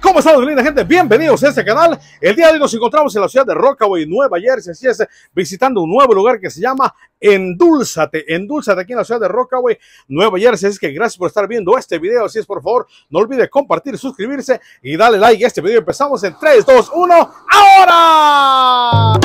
¿Cómo estamos, linda gente? Bienvenidos a este canal. El día de hoy nos encontramos en la ciudad de Rockaway, Nueva Jersey. Así es, visitando un nuevo lugar que se llama Endulzate. Endulzate aquí en la ciudad de Rockaway, Nueva Jersey. Así que gracias por estar viendo este video. Así es, por favor, no olvide compartir, suscribirse y darle like a este video. Empezamos en 3, 2, 1, ¡ahora!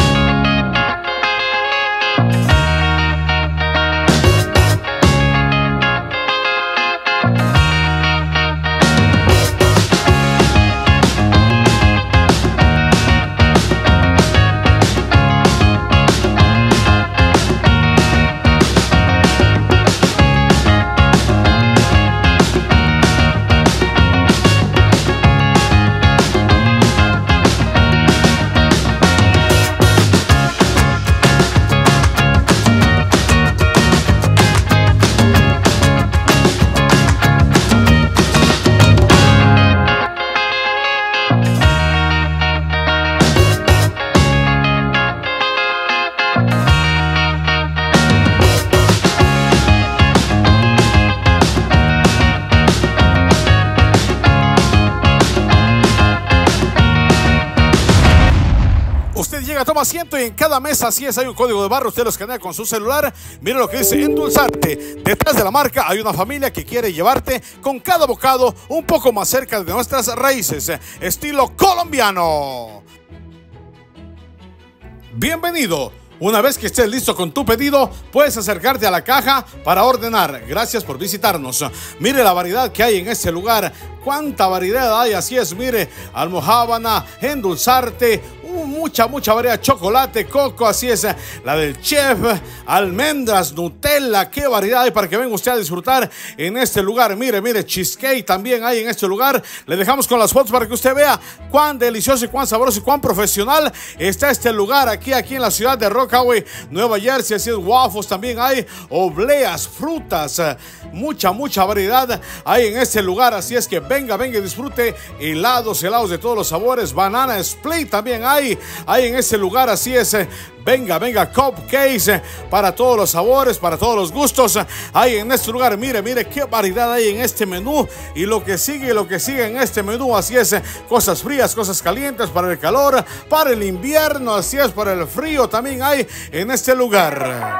Usted llega, toma asiento y en cada mesa, así es, hay un código de barra. Usted lo escanea con su celular. Mira lo que dice Endulzarte. Detrás de la marca hay una familia que quiere llevarte con cada bocado un poco más cerca de nuestras raíces, estilo colombiano. Bienvenido. Una vez que estés listo con tu pedido, puedes acercarte a la caja para ordenar. Gracias por visitarnos. Mire la variedad que hay en este lugar. Cuánta variedad hay, así es, mire, almojábana, endulzarte, mucha variedad, chocolate, coco, así es, la del chef, almendras, Nutella, qué variedad hay para que venga usted a disfrutar en este lugar. Mire, cheesecake también hay en este lugar. Le dejamos con las fotos para que usted vea cuán delicioso y cuán sabroso y cuán profesional está este lugar aquí en la ciudad de Rockaway, Nueva Jersey. Así es, waffles también hay, obleas, frutas, mucha variedad hay en este lugar. Así es que venga y disfrute helados de todos los sabores, banana split también hay en ese lugar. Así es, venga, cupcakes para todos los sabores, para todos los gustos hay en este lugar. Mire qué variedad hay en este menú y lo que sigue en este menú. Así es, cosas frías, cosas calientes para el calor, para el invierno, así es, para el frío también hay en este lugar.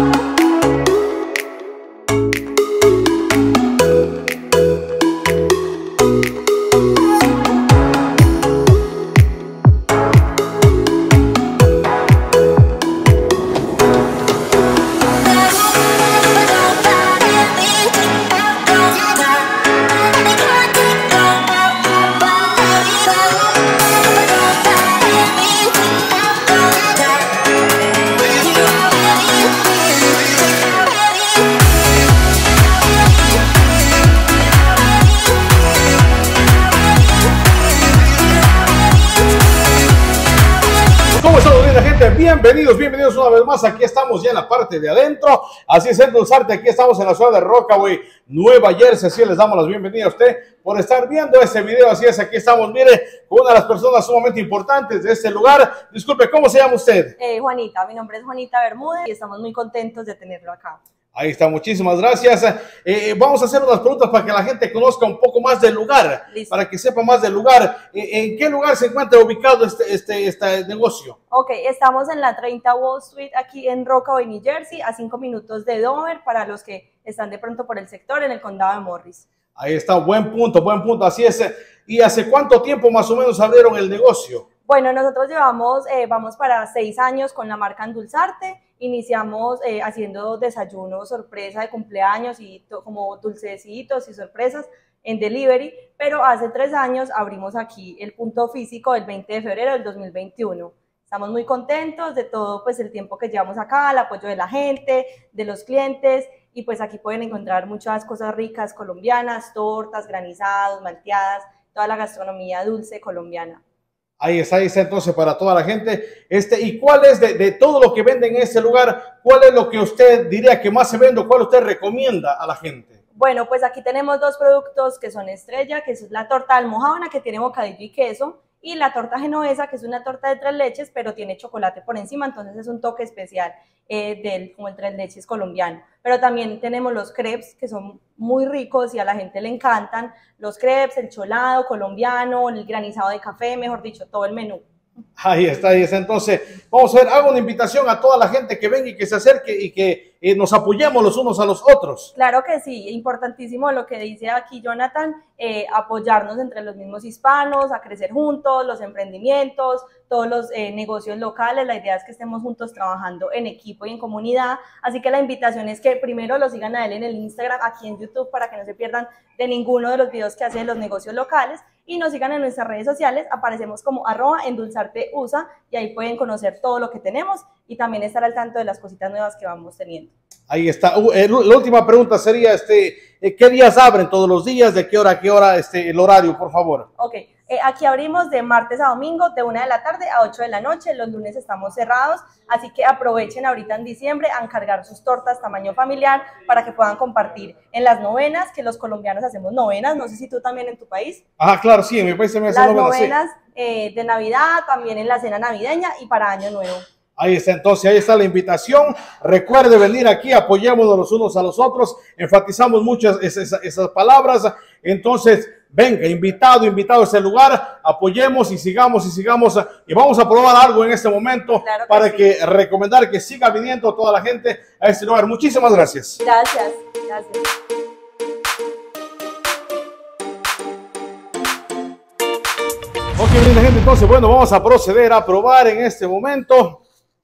Bienvenidos una vez más. Aquí estamos ya en la parte de adentro. Así es, Endulzarte. Aquí estamos en la ciudad de Rockaway, Nueva Jersey. Así les damos las bienvenidas a usted por estar viendo este video. Así es, aquí estamos, mire, con una de las personas sumamente importantes de este lugar. Disculpe, ¿cómo se llama usted? Juanita, mi nombre es Juanita Bermúdez y estamos muy contentos de tenerlo acá. Ahí está, muchísimas gracias. Vamos a hacer unas preguntas para que la gente conozca un poco más del lugar. Listo. Para que sepa más del lugar. ¿En qué lugar se encuentra ubicado este negocio? Ok, estamos en la 30 Wall Street, aquí en Rockaway, New Jersey, a 5 minutos de Dover, para los que están de pronto por el sector, en el condado de Morris. Ahí está, buen punto, así es. ¿Y hace cuánto tiempo más o menos abrieron el negocio? Bueno, nosotros vamos para 6 años con la marca Endulzarte. Iniciamos haciendo desayunos sorpresa de cumpleaños y como dulcecitos y sorpresas en delivery, pero hace 3 años abrimos aquí el punto físico el 20 de febrero del 2021. Estamos muy contentos de todo pues el tiempo que llevamos acá, el apoyo de la gente, de los clientes, y pues aquí pueden encontrar muchas cosas ricas colombianas, tortas, granizados, malteadas, toda la gastronomía dulce colombiana. Ahí está entonces para toda la gente. ¿Y cuál es de todo lo que venden en este lugar, cuál es lo que usted diría que más se vende, cuál usted recomienda a la gente? Bueno, pues aquí tenemos 2 productos que son estrella, que es la torta almojábana, que tiene bocadillo y queso, y la torta genovesa, que es una torta de 3 leches, pero tiene chocolate por encima, entonces es un toque especial como el 3 leches colombiano. Pero también tenemos los crepes, que son muy ricos y a la gente le encantan, los crepes, el cholado colombiano, el granizado de café, mejor dicho, todo el menú. Ahí está, ahí está. Entonces, vamos a ver, hago una invitación a toda la gente que venga y que se acerque y que nos apoyemos los unos a los otros. Claro que sí, importantísimo lo que dice aquí Jonathan, apoyarnos entre los mismos hispanos, a crecer juntos, los emprendimientos, todos los negocios locales. La idea es que estemos juntos trabajando en equipo y en comunidad, así que la invitación es que primero lo sigan a él en el Instagram, aquí en YouTube, para que no se pierdan de ninguno de los videos que hace de los negocios locales, y nos sigan en nuestras redes sociales, aparecemos como @endulzarteusa, y ahí pueden conocer todo lo que tenemos y también estar al tanto de las cositas nuevas que vamos teniendo. Ahí está. La última pregunta sería, ¿qué días abren? ¿Todos los días? ¿De qué hora a qué hora el horario, por favor? Ok, aquí abrimos de martes a domingo, de 1 de la tarde a 8 de la noche. Los lunes estamos cerrados, así que aprovechen ahorita en diciembre a encargar sus tortas tamaño familiar para que puedan compartir en las novenas, que los colombianos hacemos novenas. No sé si tú también en tu país. Ah, claro, sí, en mi país se me hace las novenas de Navidad, también en la cena navideña y para Año Nuevo. Ahí está, entonces, ahí está la invitación. Recuerde venir aquí, apoyémonos los unos a los otros, enfatizamos muchas esas palabras. Entonces, venga, invitado a este lugar, apoyemos y sigamos, y vamos a probar algo en este momento, claro, para que recomendar que siga viniendo toda la gente a este lugar. Muchísimas gracias. Gracias. Ok, bien, gente, entonces, bueno, vamos a proceder a probar en este momento.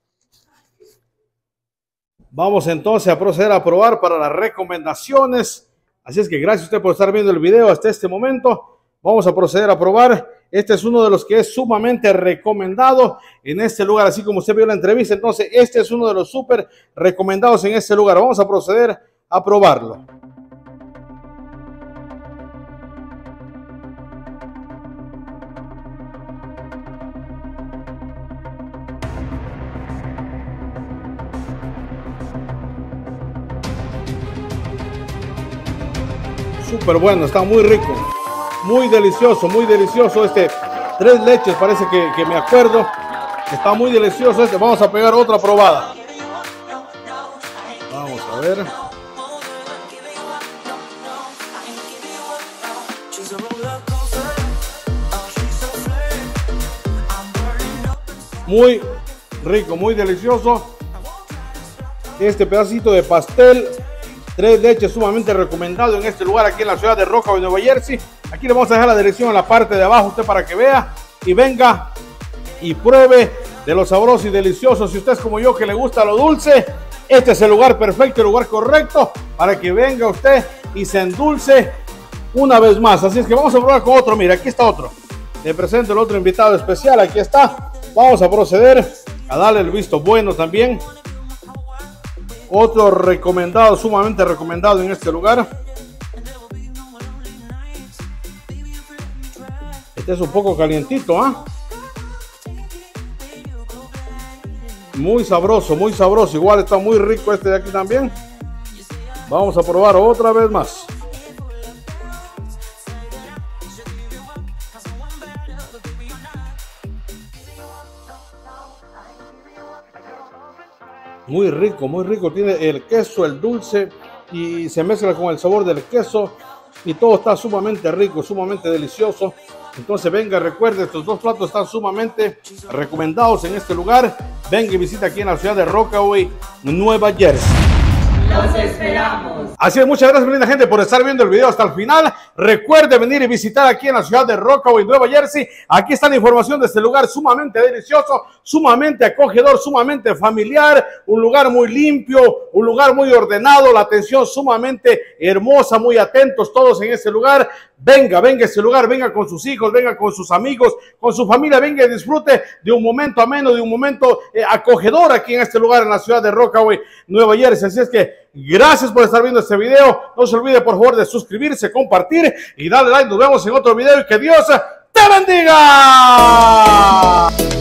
Vamos entonces a proceder a probar para las recomendaciones. Así es que gracias a usted por estar viendo el video hasta este momento. Vamos a proceder a probar. Este es uno de los que es sumamente recomendado en este lugar, así como usted vio en la entrevista. Entonces, este es uno de los súper recomendados en este lugar. Vamos a proceder a probarlo. Súper bueno, está muy rico, muy delicioso, 3 leches, parece que me acuerdo. Está muy delicioso este. Vamos a pegar otra probada. Vamos a ver. Muy rico, muy delicioso. Este pedacito de pastel 3 leches, sumamente recomendado en este lugar, aquí en la ciudad de Rockaway, Nueva Jersey. Aquí le vamos a dejar la dirección en la parte de abajo, usted para que vea y venga y pruebe de lo sabroso y delicioso. Si usted es como yo, que le gusta lo dulce, este es el lugar perfecto, el lugar correcto para que venga usted y se endulce una vez más. Así es que vamos a probar con otro. Mira, aquí está otro. Le presento el otro invitado especial, aquí está. Vamos a proceder a darle el visto bueno también. Otro recomendado, sumamente recomendado en este lugar. Este es un poco calientito, ¿ah? Muy sabroso, igual está muy rico este de aquí también. Vamos a probar otra vez más. Muy rico, tiene el queso, el dulce y se mezcla con el sabor del queso y todo está sumamente rico, sumamente delicioso. Entonces venga, recuerde, estos 2 platos están sumamente recomendados en este lugar. Venga y visita aquí en la ciudad de Rockaway, Nueva Jersey. Los esperamos. Así es, muchas gracias, linda gente, por estar viendo el video hasta el final. Recuerde venir y visitar aquí en la ciudad de Rockaway, Nueva Jersey. Aquí está la información de este lugar sumamente delicioso, sumamente acogedor, sumamente familiar. Un lugar muy limpio, un lugar muy ordenado, la atención sumamente hermosa, muy atentos todos en este lugar. Venga a este lugar, venga con sus hijos, venga con sus amigos, con su familia, venga y disfrute de un momento ameno, de un momento acogedor aquí en este lugar en la ciudad de Rockaway, Nueva Jersey. Así es que gracias por estar viendo este video. No se olvide por favor de suscribirse, compartir y darle like. Nos vemos en otro video y que Dios te bendiga.